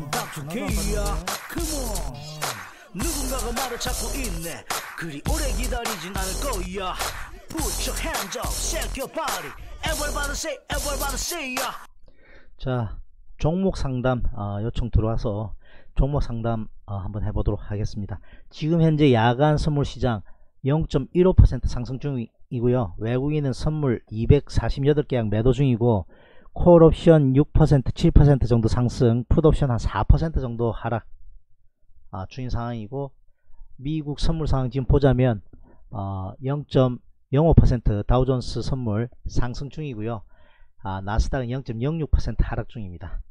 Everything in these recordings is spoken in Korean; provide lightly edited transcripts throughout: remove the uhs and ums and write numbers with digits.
닥터케이야 Come on 누군가가 말을 찾고 있네 그리 오래 기다리진 않을 거야 Put your hands up, shake your body everybody say ya. 자, 종목 상담 요청 들어와서 종목 상담 한번 해보도록 하겠습니다. 지금 현재 야간 선물 시장 0.15% 상승 중이고요. 외국인은 선물 248개약 매도 중이고 콜옵션 6% 7% 정도 상승, 풋옵션 한 4% 정도 하락 중인 상황이고, 미국 선물 상황 지금 보자면 0.05% 다우존스 선물 상승 중이고요. 나스닥은 0.06% 하락 중입니다.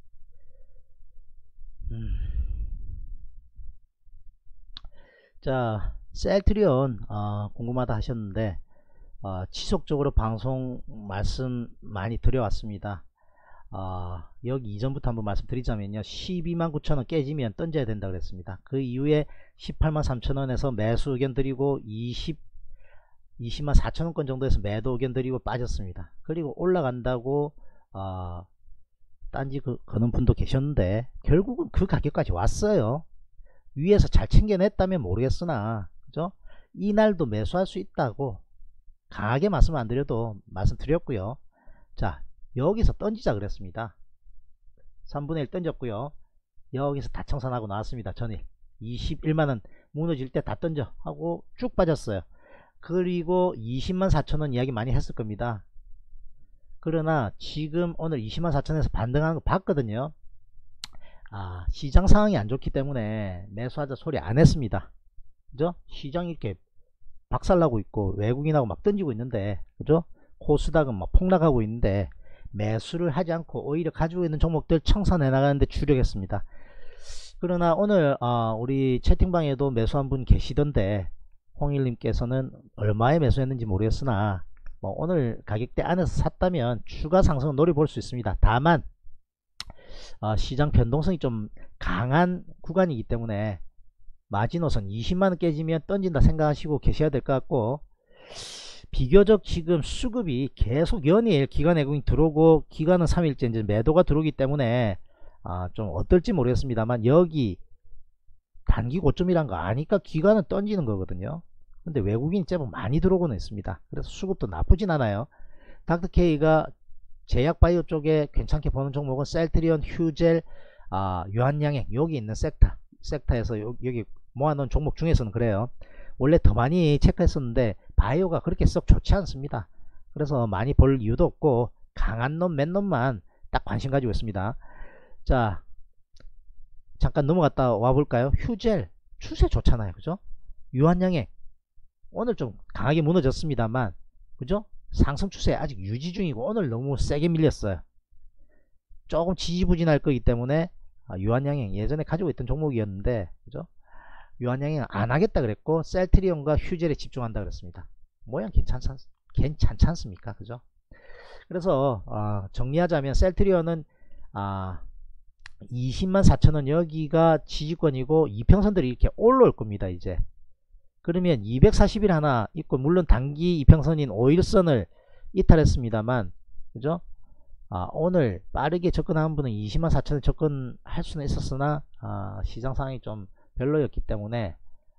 자, 셀트리온 궁금하다 하셨는데 지속적으로 방송 말씀 많이 드려왔습니다. 여기 이전부터 한번 말씀드리자면요, 129,000원 깨지면 던져야 된다 그랬습니다. 그 이후에 183,000원에서 매수 의견 드리고 204,000원권 정도에서 매도 의견 드리고 빠졌습니다. 그리고 올라간다고 딴지 거는 분도 계셨는데 결국은 그 가격까지 왔어요. 위에서 잘 챙겨냈다면 모르겠으나, 그죠? 이날도 매수할 수 있다고 강하게 말씀 안 드려도 말씀드렸고요. 자, 여기서 던지자 그랬습니다. 3분의 1 던졌고요. 여기서 다 청산하고 나왔습니다. 전일 21만원 무너질 때 다 던져 하고 쭉 빠졌어요. 그리고 204,000원 이야기 많이 했을 겁니다. 그러나 지금 오늘 204,000원에서 반등하는 거 봤거든요. 시장 상황이 안 좋기 때문에 매수하자 소리 안 했습니다. 그죠? 시장이 이렇게 박살나고 있고 외국인하고 막 던지고 있는데, 그죠? 코스닥은 막 폭락하고 있는데 매수를 하지 않고 오히려 가지고 있는 종목들 청산해 나가는데 주력했습니다. 그러나 오늘 우리 채팅방에도 매수한 분 계시던데, 홍일님께서는 얼마에 매수했는지 모르겠으나 오늘 가격대 안에서 샀다면 추가 상승을 노려볼 수 있습니다. 다만 시장 변동성이 좀 강한 구간이기 때문에 마지노선 20만원 깨지면 던진다 생각하시고 계셔야 될 것 같고, 비교적 지금 수급이 계속 연일 기관 외국인 들어오고, 기관은 3일째 이제 매도가 들어오기 때문에 좀 어떨지 모르겠습니다만, 여기 단기 고점이란 거 아니까 기관은 던지는 거거든요. 근데 외국인이 제법 많이 들어오고는 있습니다. 그래서 수급도 나쁘진 않아요. 닥터케이가 제약바이오 쪽에 괜찮게 보는 종목은 셀트리온, 휴젤, 유한양행, 여기 있는 섹터에서 여기 모아놓은 종목 중에서는 그래요. 원래 더 많이 체크했었는데 바이오가 그렇게 썩 좋지 않습니다. 그래서 많이 볼 이유도 없고 강한 놈 몇 놈만 딱 관심 가지고 있습니다. 자, 잠깐 넘어갔다 와볼까요? 휴젤 추세 좋잖아요, 그죠? 유한양행 오늘 좀 강하게 무너졌습니다만, 그죠? 상승 추세 아직 유지 중이고 오늘 너무 세게 밀렸어요. 조금 지지부진할 거기 때문에 유한양행 예전에 가지고 있던 종목이었는데, 그죠? 유한양행 안 하겠다 그랬고 셀트리온과 휴젤에 집중한다 그랬습니다. 모양 괜찮지 않습니까? 그죠? 그래서 정리하자면 셀트리온은 204,000원 여기가 지지권이고 이평선들이 이렇게 올라올 겁니다. 이제 그러면 240일 하나 있고, 물론 단기 이평선인 5일선을 이탈했습니다만, 그죠? 오늘 빠르게 접근하는 분은 204,000원 접근할 수는 있었으나 시장 상황이 좀 별로였기 때문에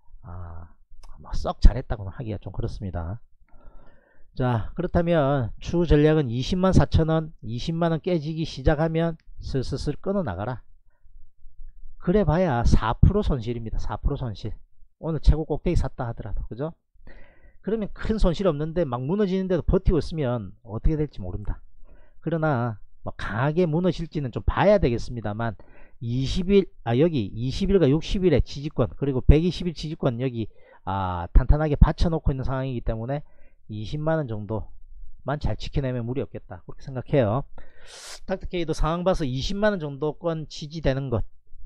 썩 잘했다고는 하기가 좀 그렇습니다. 자, 그렇다면 추후 전략은 204,000원 20만원 깨지기 시작하면 슬슬 끊어 나가라. 그래 봐야 4% 손실입니다. 4% 손실. 오늘 최고 꼭대기 샀다 하더라도, 그죠? 그러면 큰 손실 없는데 막 무너지는데도 버티고 있으면 어떻게 될지 모른다. 그러나 강하게 무너질지는 좀 봐야 되겠습니다만, 20일 여기 20일과 60일의 지지권, 그리고 120일 지지권 여기 탄탄하게 받쳐놓고 있는 상황이기 때문에 20만원 정도만 잘 지켜내면 무리 없겠다, 그렇게 생각해요. 닥터케이도 상황 봐서 20만원 정도권 지지되는 것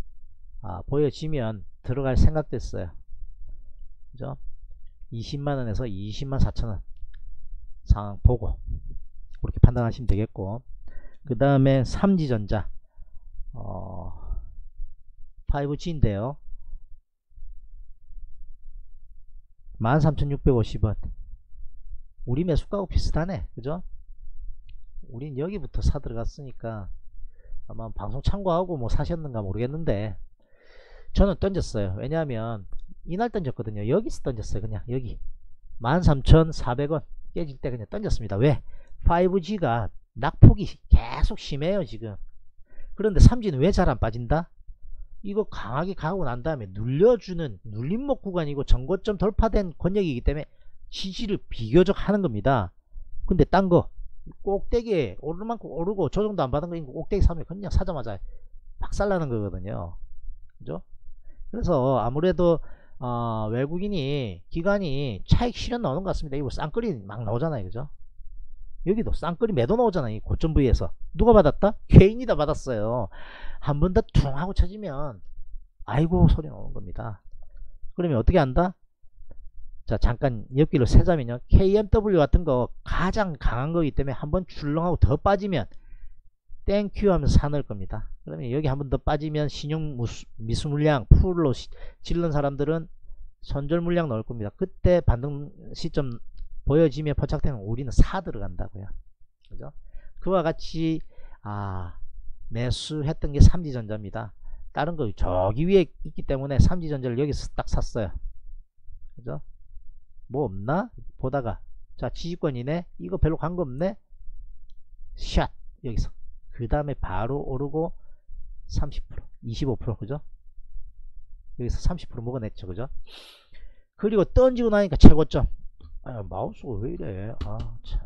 보여지면 들어갈 생각도 했어요. 그죠? 20만원에서 204,000원 상황 보고 그렇게 판단하시면 되겠고, 그 다음에 삼지전자 5G인데요 13,650원 우리 매수가하고 비슷하네, 그죠? 우린 여기부터 사 들어갔으니까 아마 방송 참고하고 뭐 사셨는가 모르겠는데 저는 던졌어요. 왜냐하면 이날 던졌거든요. 여기서 던졌어요. 그냥 여기 13,400원 깨질 때 그냥 던졌습니다. 왜? 5G가 낙폭이 계속 심해요 지금. 그런데 삼지는 왜 잘 안 빠진다? 이거 강하게 가고 난 다음에 눌려주는 눌림목 구간이고 전고점 돌파된 권역이기 때문에 지지를 비교적 하는 겁니다. 근데 딴 거 꼭대기에 오를 만큼 오르고 조정도 안 받은 거 있고 꼭대기 사면 그냥 사자마자 박살나는 거거든요. 그죠? 그래서 아무래도 외국인이 기관이 차익 실현 나오는 것 같습니다. 이거 쌍끌이 막 나오잖아요. 그죠? 여기도 쌍끌이 매도 나오잖아요. 이 고점 부위에서 누가 받았다? 개인이 다 받았어요. 한 번 더 퉁 하고 쳐지면 아이고 소리 나오는 겁니다. 그러면 어떻게 한다? 자 잠깐 엮기를 세자면요, KMW 같은 거 가장 강한 거기 때문에 한번 출렁하고 더 빠지면 땡큐 하면서 사놓을 겁니다. 그러면 여기 한번 더 빠지면 신용 미수 물량 풀로 질른 사람들은 손절 물량 넣을 겁니다. 그때 반등 시점 보여지면 포착되면 우리는 사 들어간다고요. 그죠? 그와 같이 매수했던 게 삼지전자입니다. 다른 거 저기 위에 있기 때문에 삼지전자를 여기서 딱 샀어요. 그죠? 뭐 없나? 보다가 자 지지권이네, 이거 별로 관계 없네, 샷 여기서. 그 다음에 바로 오르고 30% 25% 그죠? 여기서 30% 먹어냈죠. 그죠? 그리고 던지고 나니까 최고점. 마우스가 왜 이래? 참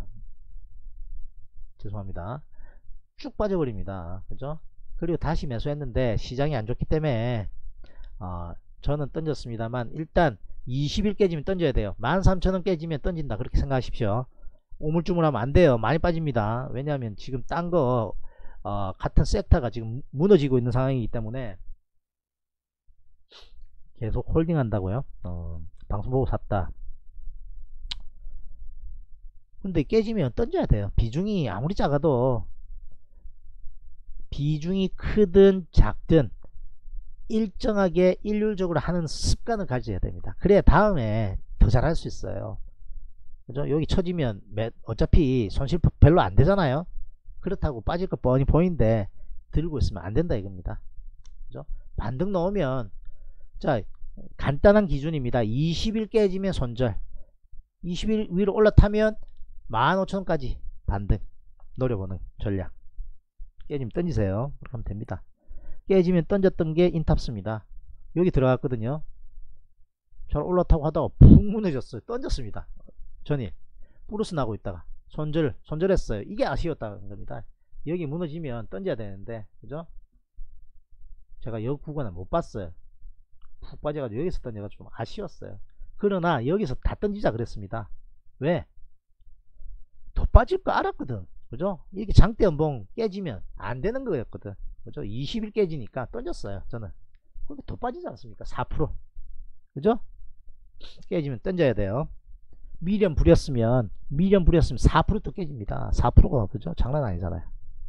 죄송합니다. 쭉 빠져버립니다. 그죠? 그리고 다시 매수했는데 시장이 안 좋기 때문에 저는 던졌습니다만 일단 20일 깨지면 던져야 돼요. 13,000원 깨지면 던진다 그렇게 생각하십시오. 우물쭈물하면 안 돼요. 많이 빠집니다. 왜냐하면 지금 딴 거 같은 섹터가 지금 무너지고 있는 상황이기 때문에 계속 홀딩 한다고요. 방송 보고 샀다. 근데 깨지면 던져야 돼요. 비중이 아무리 작아도, 비중이 크든 작든 일정하게 일률적으로 하는 습관을 가져야 됩니다. 그래야 다음에 더 잘할 수 있어요. 그죠? 여기 쳐지면 어차피 손실 별로 안 되잖아요. 그렇다고 빠질 거 뻔히 보이는데 들고 있으면 안 된다 이겁니다. 그죠? 반등 넣으면, 자 간단한 기준입니다. 20일 깨지면 손절, 20일 위로 올라타면 15,000원까지 반등 노려보는 전략. 깨지면 던지세요. 그렇게 하면 됩니다. 깨지면 던졌던 게 인탑스입니다. 여기 들어갔거든요. 잘 올라타고 하다가 푹 무너졌어요. 던졌습니다. 전일 플러스 나고 있다가 손절했어요. 이게 아쉬웠다는 겁니다. 여기 무너지면 던져야 되는데, 그죠? 제가 여기 구간을 못 봤어요. 푹 빠져가지고 여기서 던져가지고 좀 아쉬웠어요. 그러나 여기서 다 던지자 그랬습니다. 왜? 더 빠질 거 알았거든. 그죠? 이렇게 장대 연봉 깨지면 안 되는 거였거든. 그죠? 20일 깨지니까 던졌어요. 저는. 근데 더 빠지지 않습니까? 4%. 그죠? 깨지면 던져야 돼요. 미련 부렸으면 4%도 깨집니다. 4%가 그죠? 장난 아니잖아요.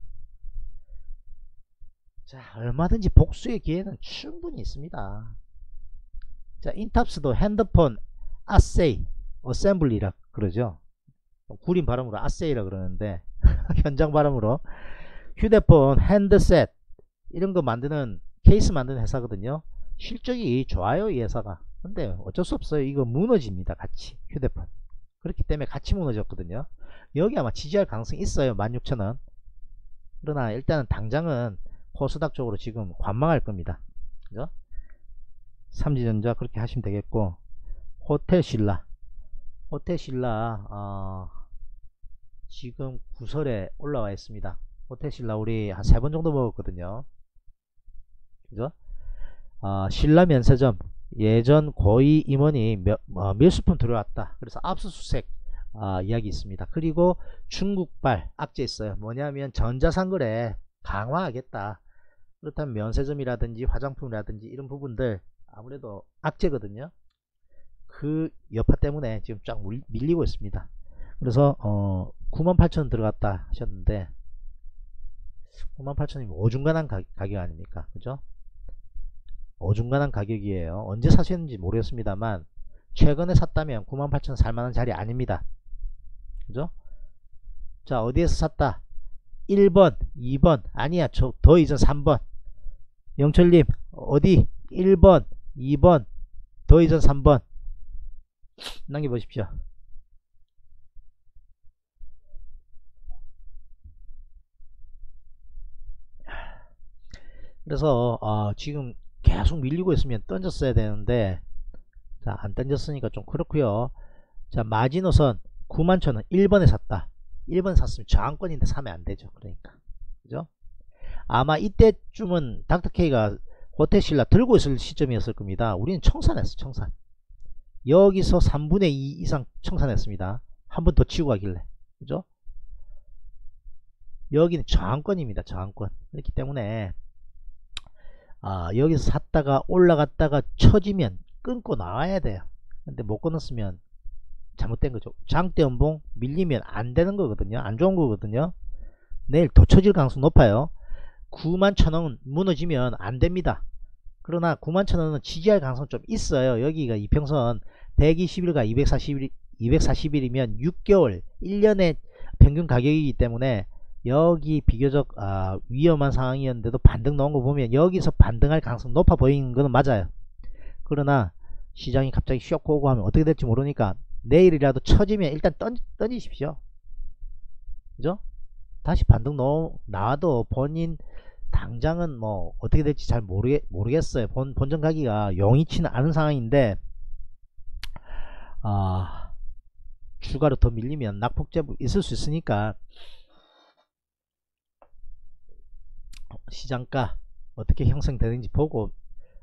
자, 얼마든지 복수의 기회는 충분히 있습니다. 자, 인탑스도 핸드폰 아세이 어셈블리라 그러죠. 구린 발음으로 아세이라 그러는데 현장 발음으로 휴대폰 핸드셋 이런 거 만드는, 케이스 만드는 회사거든요. 실적이 좋아요 이 회사가. 근데 어쩔 수 없어요. 이거 무너집니다. 같이 휴대폰. 그렇기 때문에 같이 무너졌거든요. 여기 아마 지지할 가능성이 있어요. 16,000원. 그러나 일단은 당장은 코스닥 쪽으로 지금 관망할 겁니다. 그죠? 삼지전자 그렇게 하시면 되겠고, 호텔신라 지금 구설에 올라와 있습니다. 호텔신라 우리 한 3번 정도 먹었거든요. 그죠? 신라 면세점 예전 고위 임원이 밀수품 들어왔다. 그래서 압수수색 이야기 있습니다. 그리고 중국발 악재 있어요. 뭐냐면 전자상거래 강화하겠다. 그렇다면 면세점이라든지 화장품이라든지 이런 부분들 아무래도 악재거든요. 그 여파 때문에 지금 쫙 밀리고 있습니다. 그래서 98,000원 들어갔다 하셨는데 98,000원이면 어중간한 가격 아닙니까? 그죠? 어중간한 가격이에요. 언제 사셨는지 모르겠습니다만 최근에 샀다면 98,000원 살만한 자리 아닙니다. 그죠? 자, 어디에서 샀다? 1번 2번 아니야 더 이전 3번. 영철님 어디 1번 2번 더 이전 3번 남겨보십시오. 그래서 지금 계속 밀리고 있으면 던졌어야 되는데 자, 안 던졌으니까 좀 그렇고요. 자, 마지노선 91,000원 1번에 샀다. 1번 샀으면 저항권인데 사면 안 되죠. 그러니까 그죠? 아마 이때쯤은 닥터케이가 호텔신라 들고 있을 시점이었을 겁니다. 우리는 청산했어. 청산. 여기서 3분의 2 이상 청산했습니다. 한 번 더 치고 가길래 그죠? 여기는 저항권입니다. 저항권. 그렇기 때문에 여기서 샀다가 올라갔다가 처지면 끊고 나와야 돼요. 근데 못 끊었으면 잘못된 거죠. 장대 연봉 밀리면 안 되는 거거든요. 안 좋은 거거든요. 내일 더 처질 가능성 높아요. 91,000원 무너지면 안 됩니다. 그러나 91,000원은 지지할 가능성 좀 있어요. 여기가 이평선 120일과 240일이면 6개월 1년의 평균 가격이기 때문에 여기 비교적 위험한 상황이었는데도 반등 넣은 거 보면 여기서 반등할 가능성 높아 보이는 거는 맞아요. 그러나 시장이 갑자기 쇼크 오고 하면 어떻게 될지 모르니까 내일이라도 처지면 일단 던지십시오. 그죠? 다시 반등 나와도 본인 당장은 뭐 어떻게 될지 잘 모르겠어요. 본전 가기가 용이치는 않은 상황인데 추가로 더 밀리면 낙폭제부 있을 수 있으니까 시장가 어떻게 형성되는지 보고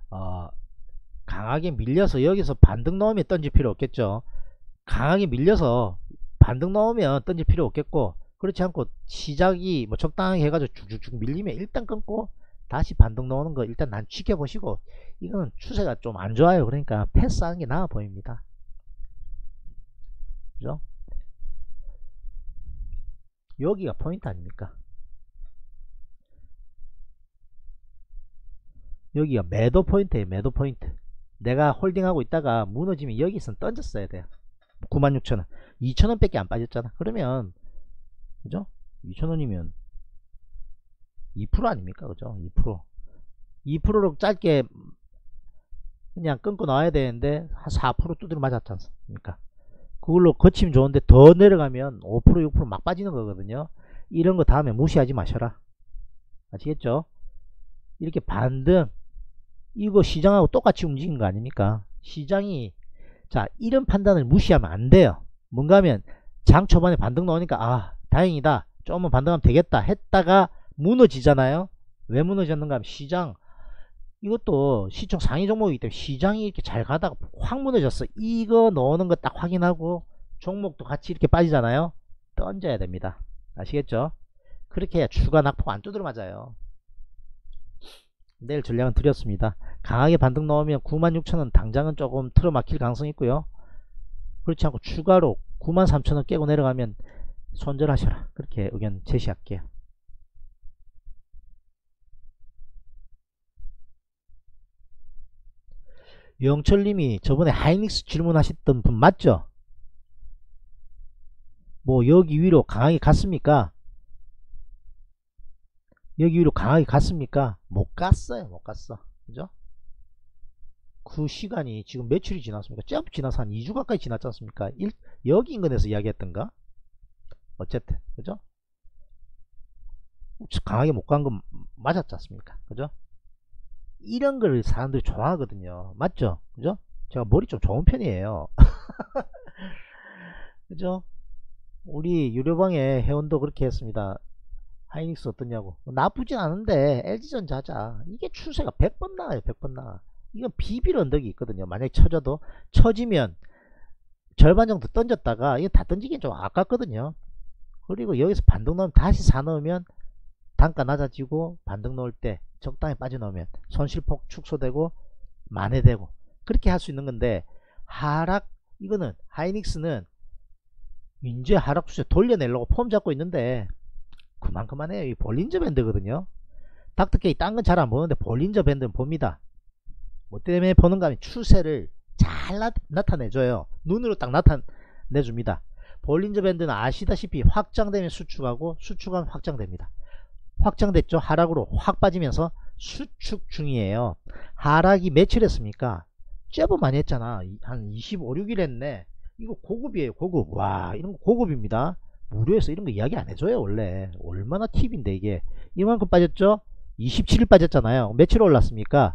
강하게 밀려서 여기서 반등 넣으면 던질 필요 없겠죠. 강하게 밀려서 반등 넣으면 던질 필요 없겠고, 그렇지 않고 시작이 뭐 적당하게 해가지고 쭉쭉쭉 밀리면 일단 끊고 다시 반등 넣는 거 일단 난 지켜보시고, 이거는 추세가 좀 안 좋아요. 그러니까 패스하는 게 나아 보입니다. 그죠? 여기가 포인트 아닙니까? 여기가 매도 포인트에요. 매도 포인트. 내가 홀딩하고 있다가 무너지면 여기선 던졌어야 돼요. 96,000원 2,000원 밖에 안 빠졌잖아. 그러면 그죠? 2,000원이면 2% 아닙니까? 그죠? 2%로 짧게 그냥 끊고 나와야 되는데 한 4% 두드려 맞았지 않습니까? 그걸로 거치면 좋은데 더 내려가면 5% 6% 막 빠지는 거거든요. 이런 거 다음에 무시하지 마셔라. 아시겠죠? 이렇게 반등, 이거 시장하고 똑같이 움직이는 거 아닙니까? 시장이, 자, 이런 판단을 무시하면 안 돼요. 뭔가 하면 장 초반에 반등 나오니까 다행이다, 조금만 반등하면 되겠다 했다가 무너지잖아요. 왜 무너졌는가 하면 시장, 이것도 시총 상위 종목이기 때문에 시장이 이렇게 잘 가다가 확 무너졌어. 이거 넣는 거 딱 확인하고 종목도 같이 이렇게 빠지잖아요. 던져야 됩니다. 아시겠죠? 그렇게 해야 추가 낙폭 안 두드려 맞아요. 내일 전략은 드렸습니다. 강하게 반등 넣으면 96,000원 당장은 조금 틀어막힐 가능성이 있고요. 그렇지 않고 추가로 93,000원 깨고 내려가면 손절하셔라. 그렇게 의견 제시할게요. 영철님이 저번에 하이닉스 질문하셨던 분 맞죠? 뭐 여기 위로 강하게 갔습니까? 여기 위로 강하게 갔습니까? 못 갔어요. 못 갔어. 그죠? 그 시간이 지금 며칠이 지났습니까? 쭉 지나서 한 2주 가까이 지났지 않습니까? 여기 인근에서 이야기했던가? 어쨌든 그죠? 강하게 못 간 건 맞았지 않습니까? 그죠? 이런 걸 사람들이 좋아하거든요. 맞죠? 그죠? 제가 머리 좀 좋은 편이에요. 그죠? 우리 유료방에 회원도 그렇게 했습니다. 하이닉스 어떠냐고. 나쁘진 않은데 LG전자 하자. 이게 추세가 100번 나와요. 100번 나와. 이건 비빌 언덕이 있거든요. 만약에 처지면 절반 정도 던졌다가 이거 다 던지기엔 좀 아깝거든요. 그리고 여기서 반등 넣으면 다시 사놓으면 단가 낮아지고, 반등 넣을 때 적당히 빠져나오면 손실폭 축소되고 만회되고, 그렇게 할 수 있는 건데, 이거는 하이닉스는 이제 하락 추세 돌려내려고 폼 잡고 있는데 그만해요. 이 볼린저 밴드거든요. 닥터케이 딴 건 잘 안 보는데 볼린저 밴드는 봅니다. 뭐 때문에 보는가 하면 추세를 잘 나타내줘요. 눈으로 딱 나타내줍니다. 볼린저 밴드는 아시다시피 확장되면 수축하고 수축하면 확장됩니다. 확장됐죠. 하락으로 확 빠지면서 수축 중이에요. 하락이 며칠 했습니까? 제법 많이 했잖아. 한 25, 6일 했네. 이거 고급이에요. 고급. 와, 이런 거 고급입니다. 무료에서 이런 거 이야기 안 해줘요. 원래 얼마나 팁인데 이게. 이만큼 빠졌죠. 27일 빠졌잖아요. 며칠 올랐습니까?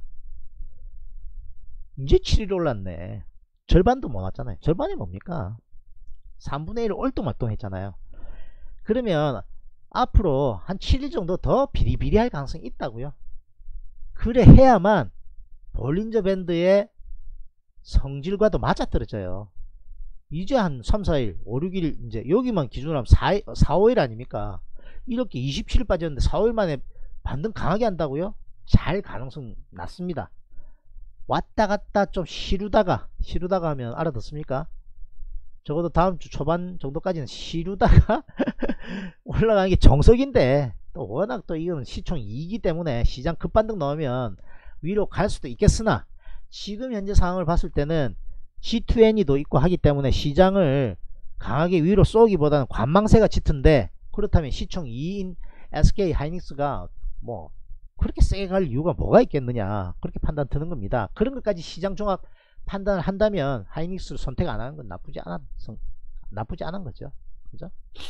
이제 7일 올랐네. 절반도 못 왔잖아요. 절반이 뭡니까? 3분의 1 얼뚱말뚱 했잖아요. 그러면 앞으로 한 7일 정도 더 비리비리할 가능성이 있다고요. 그래 해야만 볼린저 밴드의 성질과도 맞아떨어져요. 이제 한 3, 4일, 5, 6일, 이제 여기만 기준으로 하면 4, 5일 아닙니까? 이렇게 27일 빠졌는데 4, 5일 만에 반등 강하게 한다고요? 잘 가능성 낮습니다. 왔다 갔다 좀 시루다가 하면 알아듣습니까? 적어도 다음 주 초반 정도까지는 시루다가 올라가는 게 정석인데, 또 워낙 또 이거는 시총 2이기 때문에 시장 급반등 넣으면 위로 갈 수도 있겠으나, 지금 현재 상황을 봤을 때는 G20도 있고 하기 때문에 시장을 강하게 위로 쏘기보다는 관망세가 짙은데, 그렇다면 시총 2인 SK 하이닉스가 뭐 그렇게 세게 갈 이유가 뭐가 있겠느냐, 그렇게 판단 드는 겁니다. 그런 것까지 시장 종합 판단을 한다면 하이닉스를 선택 안 하는 건 나쁘지 않은 거죠. 그죠?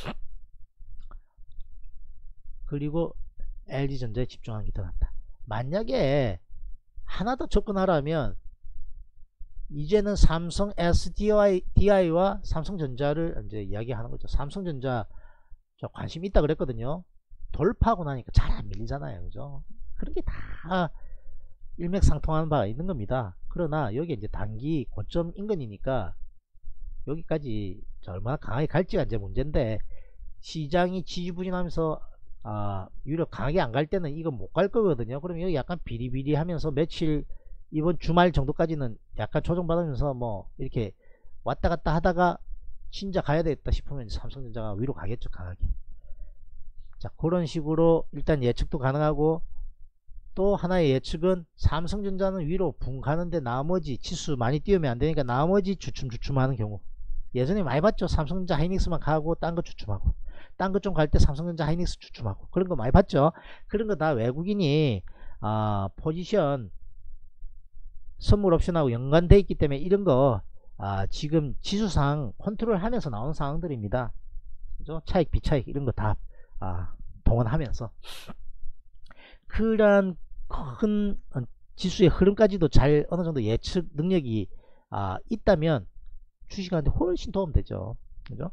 그리고 LG전자에 집중하는 게 더 낫다. 만약에 하나 더 접근하라면 이제는 삼성 SDI와 삼성전자를 이제 이야기하는 거죠. 삼성전자 저 관심 있다 그랬거든요. 돌파하고 나니까 잘 안 밀리잖아요. 그죠? 그런 게 다 일맥상통하는 바가 있는 겁니다. 그러나 여기 이제 단기 고점 인근이니까 여기까지 얼마나 강하게 갈지가 이제 문제인데, 시장이 지지부진하면서 유력 강하게 안 갈 때는 이거 못 갈 거거든요. 그럼 여기 약간 비리비리 하면서 며칠, 이번 주말 정도까지는 약간 조정받으면서 뭐 이렇게 왔다 갔다 하다가 진짜 가야 되겠다 싶으면 삼성전자가 위로 가겠죠, 강하게. 자, 그런 식으로 일단 예측도 가능하고, 또 하나의 예측은 삼성전자는 위로 붕 가는데 나머지 지수 많이 띄우면 안 되니까 나머지 주춤주춤 하는 경우, 예전에 많이 봤죠. 삼성전자 하이닉스만 가고 딴 거 주춤하고, 딴 거 좀 갈 때 삼성전자 하이닉스 주춤하고, 그런 거 많이 봤죠. 그런 거 다 외국인이 포지션 선물 옵션하고 연관되어 있기 때문에 이런 거 지금 지수상 컨트롤 하면서 나오는 상황들입니다. 그죠? 차익 비차익 이런 거 다 동원하면서 그런 큰 지수의 흐름까지도 잘 어느 정도 예측 능력이 있다면 주식한테 훨씬 도움되죠. 그죠?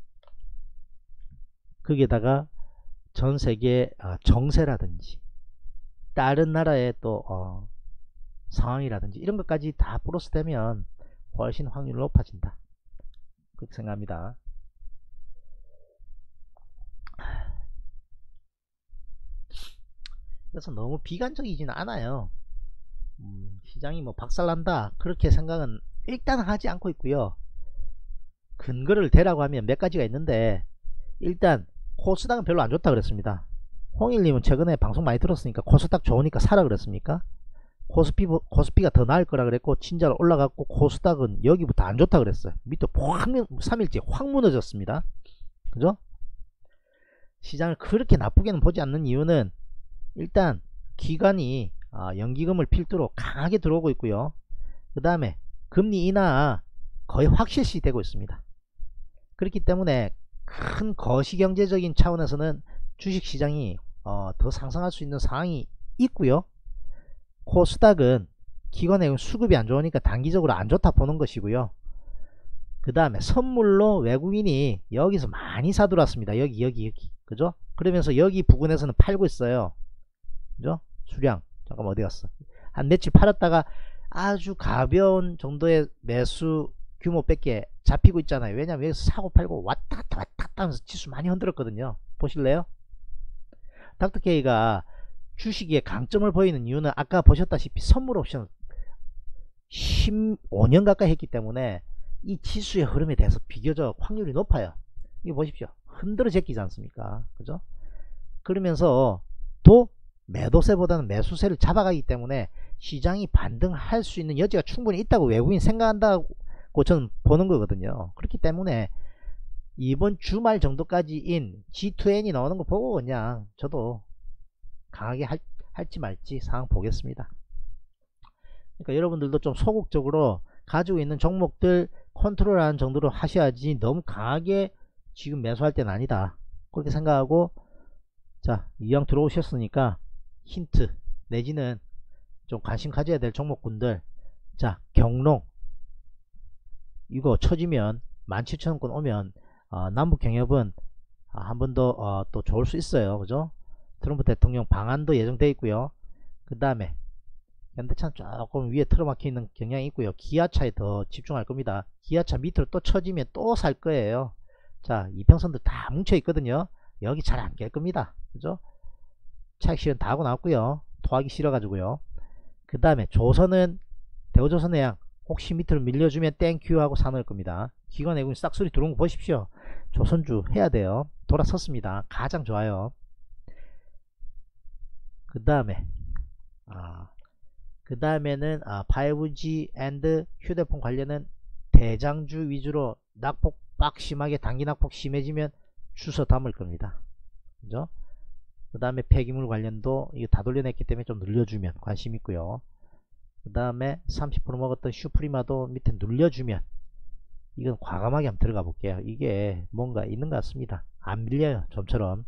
거기에다가 전 세계 정세라든지 다른 나라의 또 상황이라든지 이런 것까지 다 플러스 되면 훨씬 확률이 높아진다, 그렇게 생각합니다. 그래서 너무 비관적이지는 않아요. 시장이 뭐 박살난다 그렇게 생각은 일단 하지 않고 있고요. 근거를 대라고 하면 몇 가지가 있는데, 일단 코스닥은 별로 안 좋다 그랬습니다. 홍일님은 최근에 방송 많이 들었으니까 코스닥 좋으니까 사라 그랬습니까? 코스피가 더 나을 거라 그랬고 진짜로 올라갔고, 코스닥은 여기부터 안 좋다 그랬어요. 밑에 3일째 확 무너졌습니다. 그죠? 시장을 그렇게 나쁘게는 보지 않는 이유는, 일단 기관이 연기금을 필두로 강하게 들어오고 있고요. 그 다음에 금리 인하 거의 확실시 되고 있습니다. 그렇기 때문에 큰 거시경제적인 차원에서는 주식시장이 더 상승할 수 있는 상황이 있고요. 코스닥은 기관의 수급이 안 좋으니까 단기적으로 안 좋다 보는 것이고요. 그 다음에 선물로 외국인이 여기서 많이 사들어왔습니다. 여기 그죠? 그러면서 여기 부근에서는 팔고 있어요. 그죠? 수량 잠깐만 어디 갔어? 한 며칠 팔았다가 아주 가벼운 정도의 매수 규모밖에 잡히고 있잖아요. 왜냐면 여기서 사고 팔고 왔다 갔다 하면서 지수 많이 흔들었거든요. 보실래요? 닥터케이가 주식의 강점을 보이는 이유는 아까 보셨다시피 선물 옵션 15년 가까이 했기 때문에 이 지수의 흐름에 대해서 비교적 확률이 높아요. 이거 보십시오. 흔들어 제끼지 않습니까? 그죠? 그러면서 또 매도세보다는 매수세를 잡아가기 때문에 시장이 반등할 수 있는 여지가 충분히 있다고 외국인 생각한다고 저는 보는 거거든요. 그렇기 때문에 이번 주말 정도까지인 G2N이 나오는 거 보고 그냥 저도 강하게 할지 말지 상황 보겠습니다. 그러니까 여러분들도 좀 소극적으로 가지고 있는 종목들 컨트롤하는 정도로 하셔야지 너무 강하게 지금 매수할 때는 아니다 그렇게 생각하고, 자 이왕 들어오셨으니까 힌트 내지는 좀 관심 가져야 될 종목군들, 자 경롱 이거 쳐지면 17,000원권 오면 남북 경협은 한 번 더 또 좋을 수 있어요. 그죠? 트럼프 대통령 방한도 예정되어 있고요. 그 다음에 현대차는 조금 위에 틀어막히는 경향이 있고요. 기아차에 더 집중할 겁니다. 기아차 밑으로 또 쳐지면 또 살 거예요. 자 이평선들 다 뭉쳐 있거든요. 여기 잘 안 깰 겁니다. 그죠? 차익 실현 다 하고 나왔고요. 토하기 싫어 가지고요. 그 다음에 조선은 대우조선해양 혹시 밑으로 밀려주면 땡큐 하고 사놓을 겁니다. 기관 외국인 싹소리 들어온 거 보십시오. 조선주 해야 돼요. 돌아섰습니다. 가장 좋아요. 그 다음에 그 다음에는 5G 앤드 휴대폰 관련은 대장주 위주로 낙폭 빡 심하게 단기 낙폭 심해지면 주워 담을 겁니다. 그죠? 그 다음에 폐기물 관련도 이거 다 돌려냈기 때문에 좀 눌려주면 관심 있고요. 그 다음에 30% 먹었던 슈프리마도 밑에 눌려주면 이건 과감하게 한번 들어가 볼게요. 이게 뭔가 있는 것 같습니다. 안 밀려요. 좀처럼.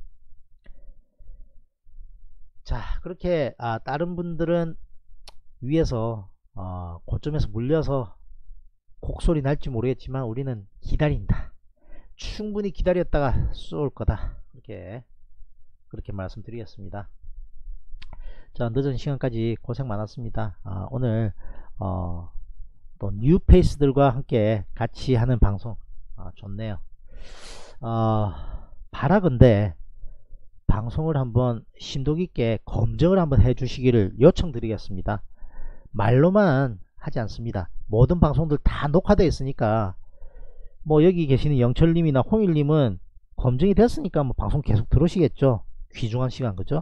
자 그렇게 다른 분들은 위에서 고점에서 물려서 곡소리 날지 모르겠지만 우리는 기다린다. 충분히 기다렸다가 쏠 거다. 그렇게 말씀드리겠습니다. 자 늦은 시간까지 고생 많았습니다. 오늘 또 뉴페이스들과 함께 같이 하는 방송 좋네요. 바라건대 방송을 한번 심도 깊게 검증을 한번 해 주시기를 요청드리겠습니다. 말로만 하지 않습니다. 모든 방송들 다 녹화되어 있으니까 뭐 여기 계시는 영철님이나 홍일님은 검증이 됐으니까 뭐 방송 계속 들으시겠죠. 귀중한 시간 그죠?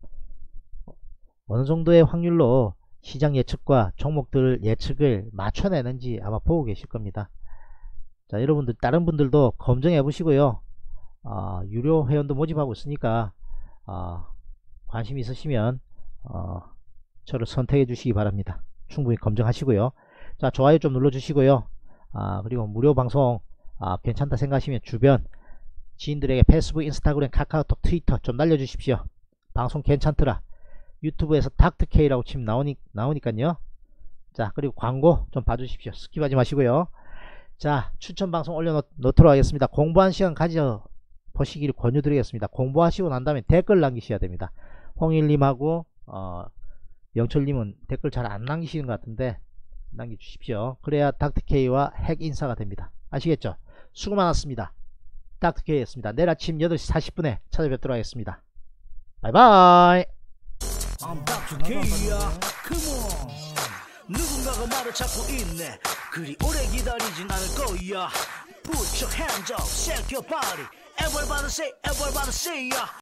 어느 정도의 확률로 시장 예측과 종목들 예측을 맞춰내는지 아마 보고 계실 겁니다. 자 여러분들 다른 분들도 검증해 보시고요. 유료 회원도 모집하고 있으니까 관심 있으시면 저를 선택해 주시기 바랍니다. 충분히 검증하시고요. 자 좋아요 좀 눌러 주시고요. 그리고 무료 방송 괜찮다 생각하시면 주변 지인들에게 페이스북, 인스타그램, 카카오톡, 트위터 좀 날려주십시오. 방송 괜찮더라. 유튜브에서 닥터K라고 치면 나오니까요. 자 그리고 광고 좀 봐주십시오. 스킵하지 마시고요. 자 추천 방송 올려놓도록 하겠습니다. 공부한 시간 가져 보시기를 권유드리겠습니다. 공부하시고 난 다음에 댓글 남기셔야 됩니다. 홍일님하고 영철님은 댓글 잘 안 남기시는 것 같은데 남겨주십시오. 그래야 닥터K와 핵 인사가 됩니다. 아시겠죠? 수고 많았습니다. 닥터K였습니다. 내일 아침 8시 40분에 찾아뵙도록 하겠습니다. 바이바이. I'm Dr. K야. Come on. 누군가가 말을 찾고 있네. 그리 오래 기다리진 않을 거야. Put your hands up, shake your body. Everybody say, everybody say, yeah.